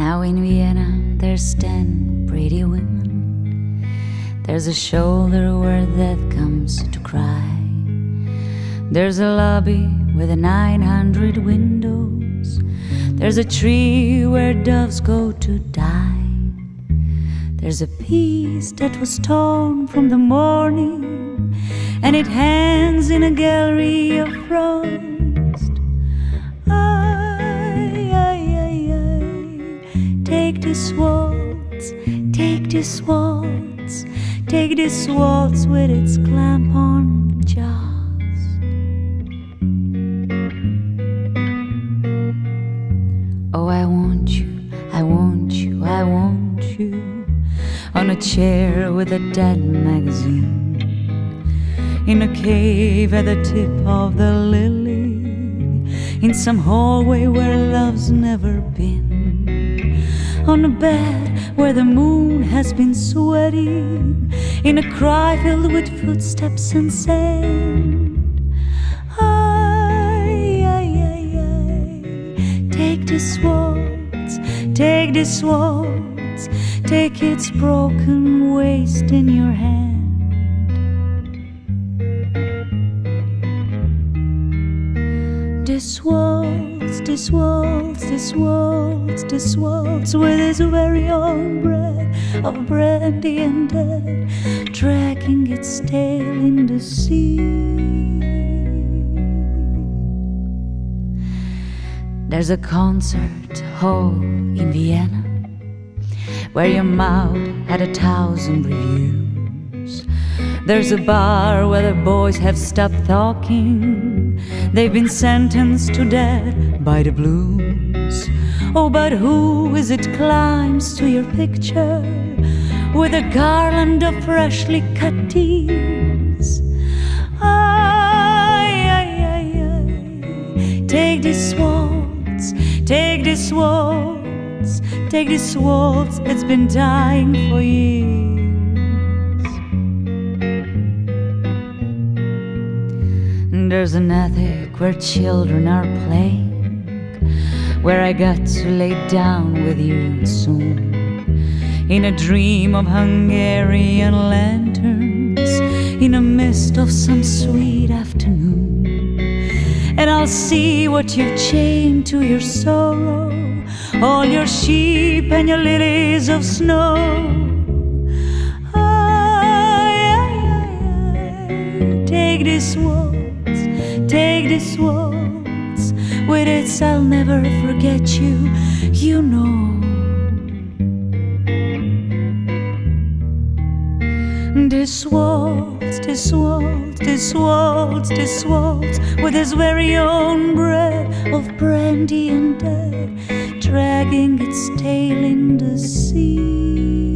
Now in Vienna there's 10 pretty women. There's a shoulder where death comes to cry. There's a lobby with 900 windows. There's a tree where doves go to die. There's a piece that was torn from the morning, and it hangs in a gallery of frost. Take this waltz, take this waltz, take this waltz with its clamp-on jaws. Oh, I want you, I want you, I want you, on a chair with a dead magazine, in a cave at the tip of the lily, in some hallway where love's never been, on a bed where the moon has been sweating, in a cry filled with footsteps and sand. Take this waltz, take this waltz, take its broken waist in your hand. This waltz, this waltz, this waltz, this waltz, with its very own breath of brandy and death, dragging its tail in the sea. There's a concert hall in Vienna where your mouth had 1,000 reviews. There's a bar where the boys have stopped talking. They've been sentenced to death by the blues. Oh, but who is it climbs to your picture with a garland of freshly cut teeth? Take this waltz, take this waltz, take this waltz, it's been dying for years. There's an attic where children are playing, where I got to lay down with you soon, in a dream of Hungarian lanterns, in a mist of some sweet afternoon. And I'll see what you've chained to your sorrow, all your sheep and your lilies of snow. Take this waltz, take this waltz, with its I'll never forget you, you know. This waltz, this waltz, this waltz, this waltz, with its very own breath of brandy and death, dragging its tail in the sea.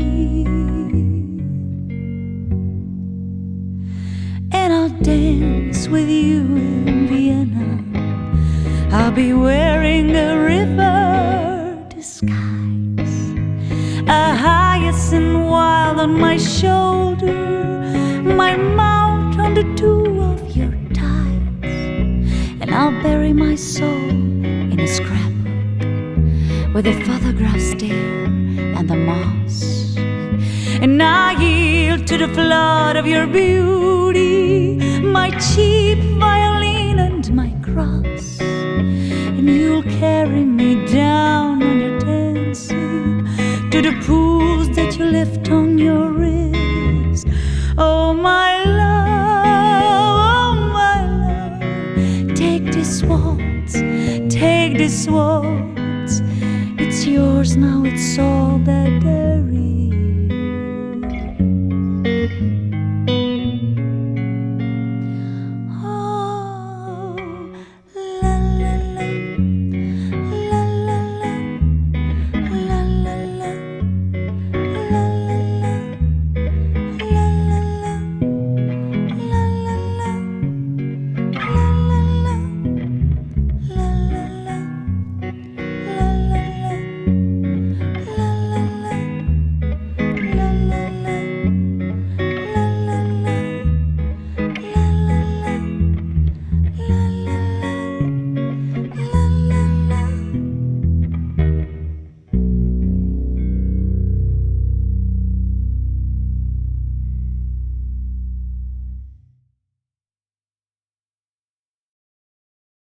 And I'll dance with you in Vienna. I'll be wearing a river disguise, a hyacinth wild on my shoulder, my mouth on the two of your thighs. And I'll bury my soul in a scrapbook with the photographs there and the moss. And I yield to the flood of your beauty, my cheap violin and my cross. And you'll carry me down on your dancing to the pools that you left on your wrist. Oh my love, oh my love, take this waltz, take this waltz. It's yours now, it's all that there is.